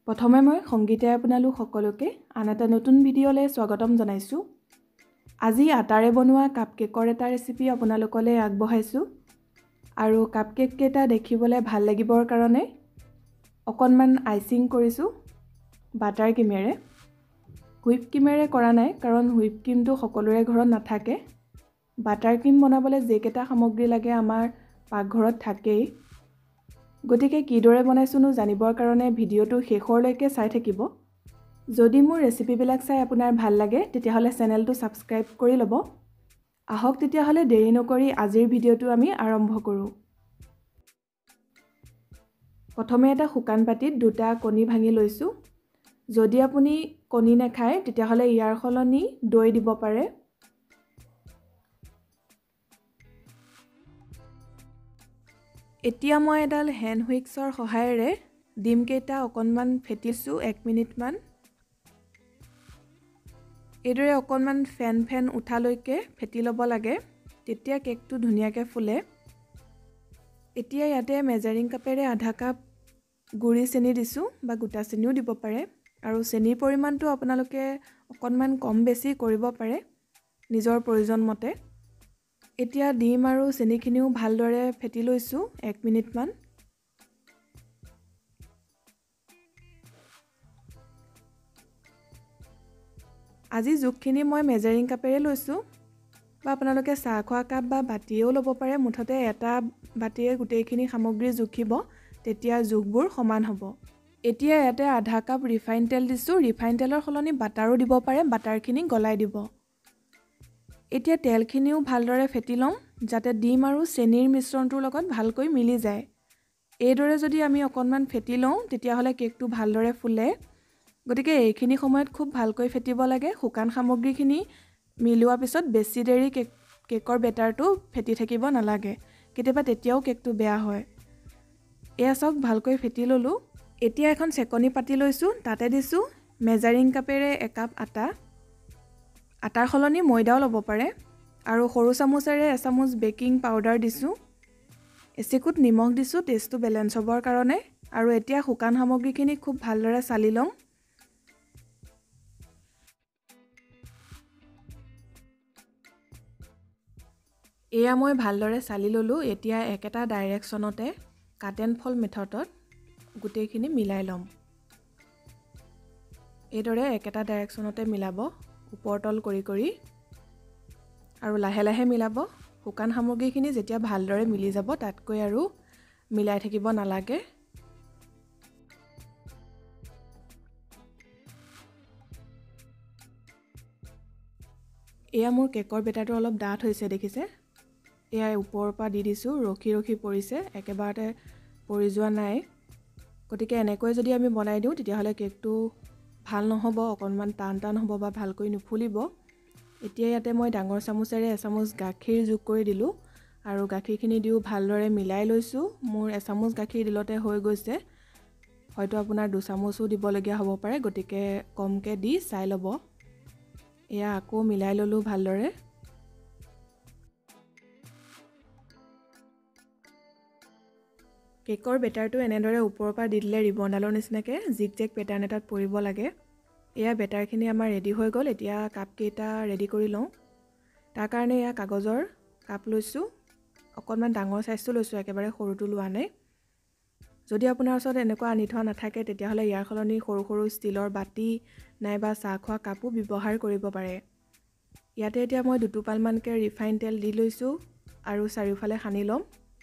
প্ৰথমে মই সংগীতে আপোনালোক সকলোকে আন এটা নতুন ভিডিঅ'লৈ স্বাগতম জনাইছোঁ। আজি আটাৰে বনোৱা কাপকেকৰ এটা ৰেচিপি আপোনালোকলৈ আগবঢ়াইছোঁ আৰু কাপকেক কেইটা দেখিবলৈ ভাল লাগিবৰ কাৰণে অকণমান আইচিং কৰিছোঁ বাটাৰ ক্ৰীমেৰে। হুইপ ক্ৰীমেৰে কৰা নাই কাৰণ হুইপ ক্ৰীমটো সকলোৰে ঘৰত নাথাকে। বাটাৰ ক্ৰীম বনাবলৈ যেইকেইটা সামগ্ৰী লাগে আমাৰ পাকঘৰত থাকেই। গতিকে কিদৰে বনাইছোনো জানিবৰ কাৰণে ভিডিঅ'টো শেষৰলৈকে চাই থাকিব। যদি মোৰ ৰেচিপিবিলাক চাই আপোনাৰ ভাল লাগে তেতিয়াহ'লে চেনেলটো ছাবস্ক্ৰাইব কৰি ল'ব। আহক তেতিয়াহ'লে দেৰি নকৰি আজিৰ ভিডিঅ'টো আমি আৰম্ভ কৰোঁ। প্ৰথমে এটা শুকান পাতিত দুটা কণী ভাঙি লৈছোঁ। যদি আপুনি কণী নাখায় তেতিয়াহ'লে ইয়াৰ সলনি দৈ দিব পাৰে। এতিয়া মই এডাল হেণ্ড হুইক্সৰ সহায়েৰে ডিমকেইটা অকণমান ফেটিছোঁ 1 মিনিটমান। এইদৰে অকণমান ফেন উঠালৈকে ফেটি ল'ব লাগে, তেতিয়া কেকটো ধুনীয়াকৈ ফুলে। এতিয়া ইয়াতে মেজাৰিং কাপেৰে আধা কাপ গুড়ি চেনি দিছোঁ বা গোটা চেনিও দিব পাৰে আৰু চেনিৰ পৰিমাণটো আপোনালোকে অকণমান কম বেছি কৰিব পাৰে নিজৰ প্ৰয়োজন মতে। এতিয়া ডিম আৰু চেনিখিনিও ভালদৰে ফেটি লৈছোঁ 1 মিনিটমান। আজি জোখখিনি মই মেজাৰিং কাপেৰে লৈছোঁ বা আপোনালোকে চাহ খোৱা কাপ বা বাতিয়েও ল'ব পাৰে। মুঠতে এটা বাতিয়ে গোটেইখিনি সামগ্ৰী জুখিব, তেতিয়া জোখবোৰ সমান হ'ব। এতিয়া ইয়াতে আধা কাপ ৰিফাইন তেল দিছোঁ। ৰিফাইন তেলৰ সলনি বাটাৰো দিব পাৰে, বাটাৰখিনি গলাই দিব। এতিয়া তেলখিনিও ভালদৰে ফেটি ল'ম যাতে ডিম আৰু চেনিৰ মিশ্ৰণটোৰ লগত ভালকৈ মিলি যায়। এইদৰে যদি আমি অকণমান ফেটি লওঁ তেতিয়াহ'লে কেকটো ভালদৰে ফুলে। গতিকে এইখিনি সময়ত খুব ভালকৈ ফেটিব লাগে। শুকান সামগ্ৰীখিনি মিলোৱাৰ পিছত বেছি দেৰি কেকৰ বেটাৰটো ফেটি থাকিব নালাগে, কেতিয়াবা তেতিয়াও কেকটো বেয়া হয়। এয়া চাওক ভালকৈ ফেটি ল'লোঁ। এতিয়া এখন চেকনি পাতি লৈছোঁ, তাতে দিছোঁ মেজাৰিং কাপেৰে 1 কাপ আটা। আটাৰ সলনি ময়দাও ল'ব পাৰে আৰু সৰু চামুচেৰে এচামুচ বেকিং পাউডাৰ দিছোঁ। এচিকুট নিমখ দিছোঁ টেষ্টটো বেলেঞ্চ হ'বৰ কাৰণে। আৰু এতিয়া শুকান সামগ্ৰীখিনি খুব ভালদৰে চালি ল'ম। এয়া মই ভালদৰে চালি ল'লোঁ। এতিয়া একেটা ডাইৰেকশ্যনতে কাট এণ্ড ফল্ড মেথডত গোটেইখিনি মিলাই ল'ম। এইদৰে একেটা ডাইৰেকশ্যনতে মিলাব, ওপৰ তল কৰি কৰি আৰু লাহে লাহে মিলাব। শুকান সামগ্ৰীখিনি যেতিয়া ভালদৰে মিলি যাব তাতকৈ আৰু মিলাই থাকিব নালাগে। এয়া মোৰ কেকৰ বেটাৰটো অলপ ডাঠ হৈছে দেখিছে। এয়া ওপৰৰ পৰা দি দিছোঁ, ৰখি ৰখি পৰিছে, একেবাৰতে পৰি যোৱা নাই। গতিকে এনেকৈ যদি আমি বনাই দিওঁ তেতিয়াহ'লে কেকটো ভাল নহ'ব, অকণমান টান হ'ব বা ভালকৈ নুফুলিব। এতিয়া ইয়াতে মই ডাঙৰ চামুচেৰে এচামুচ গাখীৰ যোগ কৰি দিলোঁ আৰু গাখীৰখিনি দিও ভালদৰে মিলাই লৈছোঁ। মোৰ এচামুচ গাখীৰ দিলতে হৈ গৈছে, হয়তো আপোনাৰ 2 চামুচো দিবলগীয়া হ'ব পাৰে, গতিকে কমকৈ দি চাই ল'ব। এয়া আকৌ মিলাই ল'লোঁ ভালদৰে। কেকৰ বেটাৰটো এনেদৰে ওপৰৰ পৰা দি দিলে ৰিবনডালৰ নিচিনাকৈ জিগজেগ পেটাৰ্ণ এটাত পৰিব লাগে। এয়া বেটাৰখিনি আমাৰ ৰেডি হৈ গ'ল। এতিয়া কাপকেইটা ৰেডি কৰি লওঁ। তাৰ কাৰণে এয়া কাগজৰ কাপ লৈছোঁ, অকণমান ডাঙৰ চাইজটো লৈছোঁ, একেবাৰে সৰুটো লোৱা নাই। যদি আপোনাৰ ওচৰত এনেকুৱা আনি থোৱা নাথাকে তেতিয়াহ'লে ইয়াৰ সলনি সৰু সৰু ষ্টীলৰ বাতি নাইবা চাহ খোৱা কাপো ব্যৱহাৰ কৰিব পাৰে। ইয়াতে এতিয়া মই 2 টোপালমানকৈ ৰিফাইন তেল দি লৈছোঁ আৰু চাৰিওফালে সানি ল'ম।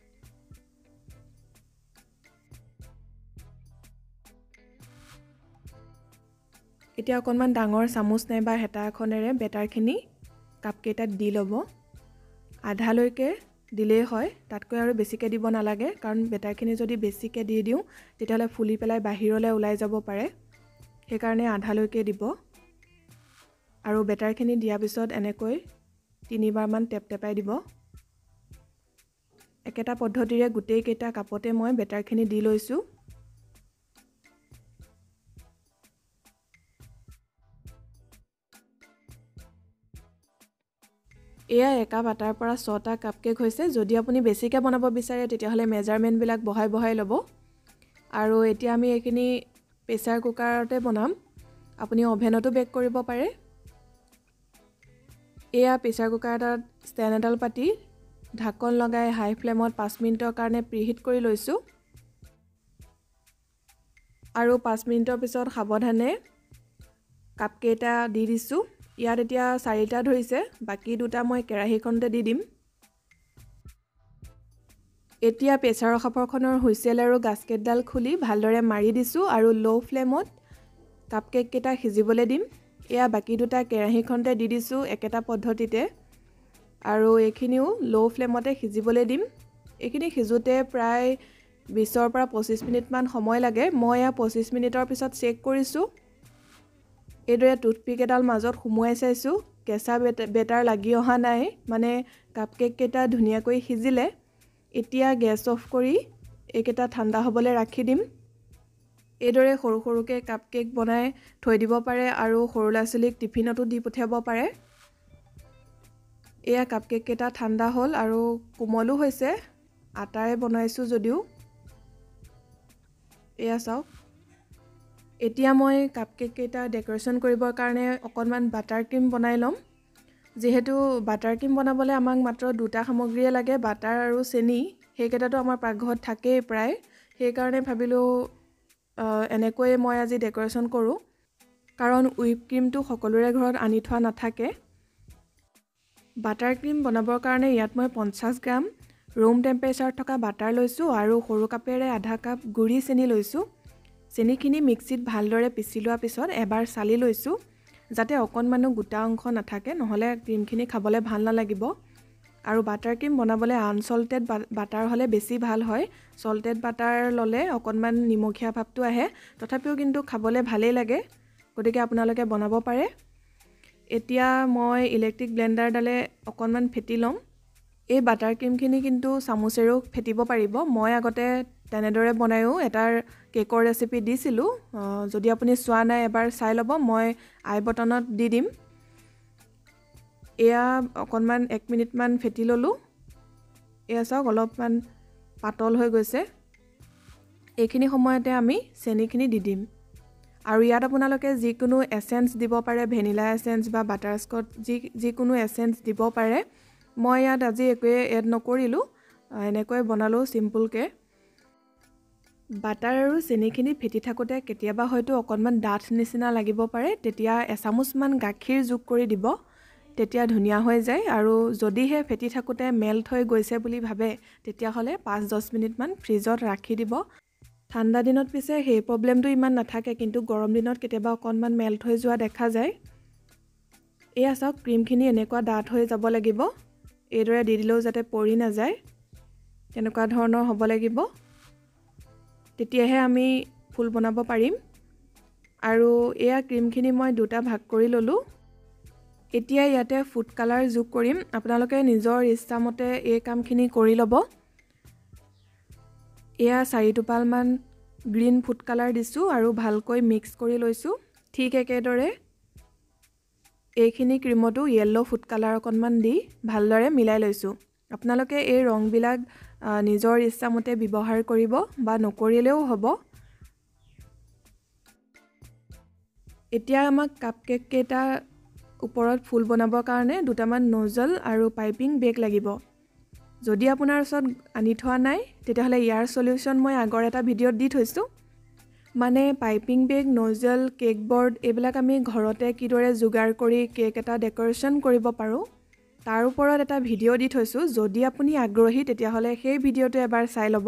এতিয়া অকণমান ডাঙৰ চামুচ নাইবা হেতা এখনেৰে বেটাৰখিনি কাপকেইটাত দি ল'ব। আধালৈকে দিলেই হয়, তাতকৈ আৰু বেছিকৈ দিব নালাগে, কাৰণ বেটাৰখিনি যদি বেছিকৈ দি দিওঁ তেতিয়াহ'লে ফুলি পেলাই বাহিৰলৈ ওলাই যাব পাৰে। সেইকাৰণে আধালৈকে দিব আৰু বেটাৰখিনি দিয়াৰ পিছত এনেকৈ 3বাৰমান টেপটেপাই দিব। একেটা পদ্ধতিৰে গোটেইকেইটা কাপতে মই বেটাৰখিনি দি লৈছোঁ। এয়া 1 কাপ আটাৰ পৰা 6টা কাপকেক হৈছে। যদি আপুনি বেছিকৈ বনাব বিচাৰে তেতিয়াহ'লে মেজাৰমেণ্টবিলাক বঢ়াই ল'ব। আৰু এতিয়া আমি এইখিনি প্ৰেছাৰ কুকাৰতে বনাম আপুনি অভেনতো বেক কৰিব পাৰে এয়া প্ৰেছাৰ কুকাৰ এটাত ষ্টেণ্ড এডাল পাতি ঢাকন লগাই হাই ফ্লেমত 5 মিনিটৰ কাৰণে প্ৰিহিট কৰি লৈছোঁ আৰু 5 মিনিটৰ পিছত সাৱধানে কাপকেইটা দি দিছোঁ ইয়াত এতিয়া 4টা ধৰিছে বাকি দুটা মই কেৰাহীখনতে দি দিম এতিয়া প্ৰেছাৰৰ খাপৰখনৰ হুইচেল আৰু গাস্কেটডাল খুলি ভালদৰে মাৰি দিছোঁ আৰু লো ফ্লেমত কাপকেক কেইটা সিজিবলৈ দিম এয়া বাকি দুটা কেৰাহীখনতে দি দিছোঁ একেটা পদ্ধতিতে আৰু এইখিনিও লো ফ্লেমতে সিজিবলৈ দিম এইখিনি সিজোতে প্ৰায় 20 পৰা 25 মিনিট মান সময় লাগে মই এয়া 25 মিনিটৰ পিছত চেক কৰিছোঁ এইদৰে টুথপিক এডাল মাজত সুমুৱাই চাইছোঁ কেঁচা বেটাৰ লাগি অহা নাই মানে কাপকেক কেইটা ধুনীয়াকৈ সিজিলে এতিয়া গেছ অফ কৰি এইকেইটা ঠাণ্ডা হ'বলৈ ৰাখি দিম এইদৰে সৰু সৰুকৈ কাপকেক বনাই থৈ দিব পাৰে আৰু সৰু ল'ৰা-ছোৱালীক টিফিনতো দি পঠিয়াব পাৰে এয়া কাপকেক কেইটা ঠাণ্ডা হ'ল আৰু কোমলো হৈছে আটাৰে বনাইছোঁ যদিও এয়া চাওক এতিয়া মই কাপকেক কেইটা ডেকোৰেশ্যন কৰিবৰ কাৰণে অকণমান বাটাৰ ক্ৰীম বনাই ল'ম যেহেতু বাটাৰ ক্ৰীম বনাবলৈ আমাক মাত্ৰ দুটা সামগ্ৰীয়ে লাগে বাটাৰ আৰু চেনি সেইকেইটাতো আমাৰ পাকঘৰত থাকেই প্ৰায় সেইকাৰণে ভাবিলোঁ এনেকৈ মই আজি ডেকোৰেশ্যন কৰোঁ কাৰণ হুইপ ক্ৰীমটো সকলোৰে ঘৰত আনি থোৱা নাথাকে বাটাৰ ক্ৰীম বনাবৰ কাৰণে ইয়াত মই 50 গ্ৰাম ৰুম টেম্পাৰেচাৰত থকা বাটাৰ লৈছোঁ আৰু সৰু কাপেৰে আধা কাপ গুড়ি চেনি লৈছোঁ চেনিখিনি মিক্সিত ভালদৰে পিছি লোৱাৰ পিছত এবাৰ চালি লৈছোঁ যাতে অকণমানো গোটা অংশ নাথাকে নহ'লে ক্ৰীমখিনি খাবলৈ ভাল নালাগিব আৰু বাটাৰ ক্ৰীম বনাবলৈ আনচল্টেড বাটাৰ হ'লে বেছি ভাল হয় চল্টেড বাটাৰ ল'লে অকণমান নিমখীয়া ভাৱটো আহে তথাপিও কিন্তু খাবলৈ ভালেই লাগে গতিকে আপোনালোকে বনাব পাৰে এতিয়া মই ইলেক্ট্ৰিক ব্লেণ্ডাৰডালে অকণমান ফেটি ল'ম এই বাটাৰ ক্ৰীমখিনি কিন্তু চামুচেৰেও ফেটিব পাৰিব মই আগতে তেনেদৰে বনায়ো এটাৰ কেকৰ ৰেচিপি দিছিলোঁ যদি আপুনি চোৱা নাই এবাৰ চাই ল'ব মই আই বটনত দি দিম এয়া অকণমান 1 মিনিটমান ফেটি ল'লোঁ এয়া চাওক অলপমান পাতল হৈ গৈছে এইখিনি সময়তে আমি চেনিখিনি দি দিম আৰু ইয়াত আপোনালোকে যিকোনো এছেঞ্চ দিব পাৰে ভেনিলা এছেঞ্চ বা বাটাৰস্কচ যিকোনো এছেঞ্চ দিব পাৰে মই ইয়াত আজি একোৱে এড নকৰিলোঁ এনেকৈ বনালোঁ চিম্পুলকৈ বাটাৰ আৰু চেনিখিনি ফেটি থাকোঁতে কেতিয়াবা হয়তো অকণমান ডাঠ নিচিনা লাগিব পাৰে তেতিয়া এচামুচমান গাখীৰ যোগ কৰি দিব তেতিয়া ধুনীয়া হৈ যায় আৰু যদিহে ফেটি থাকোঁতে মেল্ট হৈ গৈছে বুলি ভাবে তেতিয়াহ'লে 5-10 মিনিটমান ফ্ৰিজত ৰাখি দিব ঠাণ্ডা দিনত পিছে সেই প্ৰব্লেমটো ইমান নাথাকে কিন্তু গৰম দিনত কেতিয়াবা অকণমান মেল্ট হৈ যোৱা দেখা যায় এয়া চাওক ক্ৰীমখিনি এনেকুৱা ডাঠ হৈ যাব লাগিব এইদৰে দি দিলেও যাতে পৰি নাযায় তেনেকুৱা ধৰণৰ হ'ব লাগিব তেতিয়াহে আমি ফুল বনাব পাৰিম আৰু এয়া ক্ৰীমখিনি মই দুটা ভাগ কৰি ল'লোঁ এতিয়া ইয়াতে ফুড কালাৰ যোগ কৰিম আপোনালোকে নিজৰ ইচ্ছামতে এই কামখিনি কৰি ল'ব এয়া 4 টোপালমান গ্ৰীণ ফুড কালাৰ দিছোঁ আৰু ভালকৈ মিক্স কৰি লৈছোঁ ঠিক একেদৰে এইখিনি ক্ৰীমতো য়েল্লো ফুড কালাৰ অকণমান দি ভালদৰে মিলাই লৈছোঁ আপোনালোকে এই ৰংবিলাক নিজৰ ইচ্ছামতে ব্যৱহাৰ কৰিব বা নকৰিলেও হ'ব এতিয়া আমাক কাপকেক কেইটা ওপৰত ফুল বনাবৰ কাৰণে দুটামান নজল আৰু পাইপিং বেগ লাগিব যদি আপোনাৰ ওচৰত আনি থোৱা নাই তেতিয়াহ'লে ইয়াৰ সলিউশ্যন মই আগৰ এটা ভিডিঅ'ত দি থৈছোঁ মানে piping bag nozzle cake board এইবিলাক আমি ঘৰতে কিদৰে যোগাৰ কৰি কেক এটা ডেকোৰেশ্যন কৰিব পাৰোঁ তাৰ ওপৰত এটা ভিডিঅ' দি থৈছোঁ যদি আপুনি আগ্ৰহী তেতিয়াহ'লে সেই ভিডিঅ'টো এবাৰ চাই ল'ব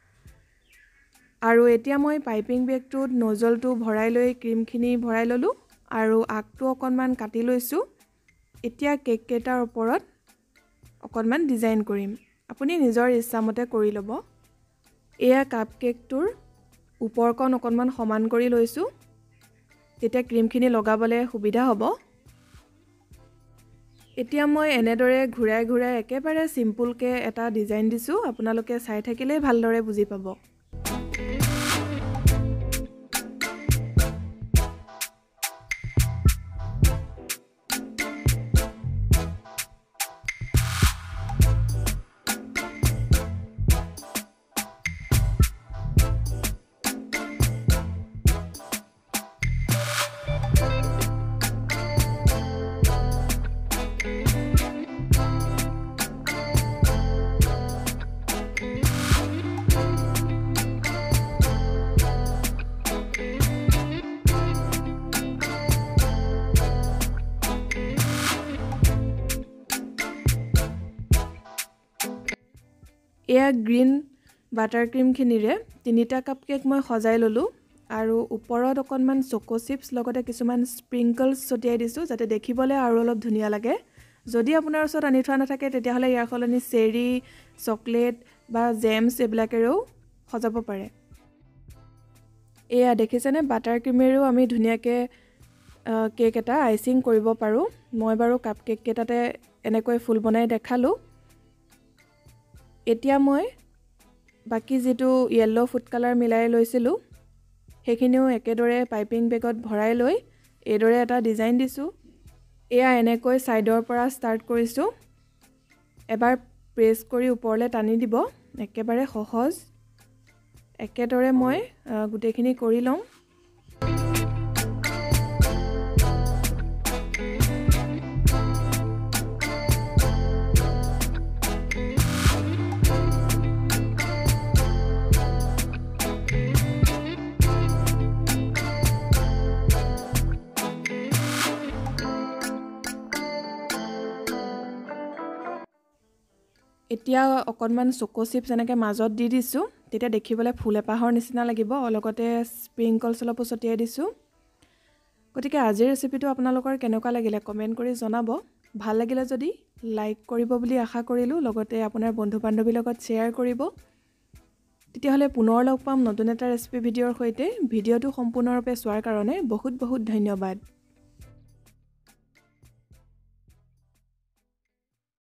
আৰু এতিয়া মই পাইপিং বেগটোত নজলটো ভৰাই লৈ ক্ৰীমখিনি ভৰাই ল'লোঁ আৰু আগটো অকণমান কাটি লৈছোঁ এতিয়া কেক কেইটাৰ ওপৰত অকণমান ডিজাইন কৰিম আপুনি নিজৰ ইচ্ছামতে কৰি ল'ব এয়া কাপ কেকটোৰ ওপৰকণ অকণমান সমান কৰি লৈছোঁ তেতিয়া ক্ৰীমখিনি লগাবলৈ সুবিধা হ'ব এতিয়া মই এনেদৰে ঘূৰাই ঘূৰাই একেবাৰে চিম্পুলকৈ এটা ডিজাইন দিছোঁ আপোনালোকে চাই থাকিলেই ভালদৰে বুজি পাব এয়া গ্ৰীণ বাটাৰ ক্ৰীমখিনিৰে 3টা কাপ কেক মই সজাই ল'লোঁ আৰু ওপৰত অকণমান চকো চিপছ লগতে কিছুমান স্প্ৰিংকলছ ছটিয়াই দিছোঁ যাতে দেখিবলৈ আৰু অলপ ধুনীয়া লাগে। যদি আপোনাৰ ওচৰত আনি থোৱা নাথাকে তেতিয়াহ'লে ইয়াৰ সলনি চেৰি, চকলেট বা জেমছ এইবিলাকেৰেও সজাব পাৰে। এয়া দেখিছেনে বাটাৰ ক্ৰীমেৰেও আমি ধুনীয়াকৈ কেক এটা আইচিং কৰিব পাৰোঁ। মই বাৰু কাপ কেক কেইটাতে এনেকৈ ফুল বনাই দেখালোঁ। এতিয়া মই বাকী যিটো য়েল্লো ফুড কালাৰ মিলাই লৈছিলোঁ সেইখিনিও একেদৰে পাইপিং বেগত ভৰাই লৈ এইদৰে এটা ডিজাইন দিছোঁ। এয়া এনেকৈ ছাইডৰ পৰা ষ্টাৰ্ট কৰিছোঁ। এবাৰ প্ৰেছ কৰি ওপৰলৈ টানি দিব, একেবাৰে সহজ। একেদৰে মই গোটেইখিনি কৰি লওঁ। এতিয়া অকণমান চকো চিপছ এনেকৈ মাজত দি দিছোঁ, তেতিয়া দেখিবলৈ ফুল এপাহৰ নিচিনা লাগিব। লগতে স্প্ৰিংকলছ অলপো ছটিয়াই দিছোঁ। গতিকে আজিৰ ৰেচিপিটো আপোনালোকৰ কেনেকুৱা লাগিলে কমেণ্ট কৰি জনাব। ভাল লাগিলে যদি লাইক কৰিব বুলি আশা কৰিলোঁ, লগতে আপোনাৰ বন্ধু বান্ধৱীৰ লগত শ্বেয়াৰ কৰিব। তেতিয়াহ'লে পুনৰ লগ পাম নতুন এটা ৰেচিপি ভিডিঅ'ৰ সৈতে। ভিডিঅ'টো সম্পূৰ্ণৰূপে চোৱাৰ কাৰণে বহুত বহুত ধন্যবাদ।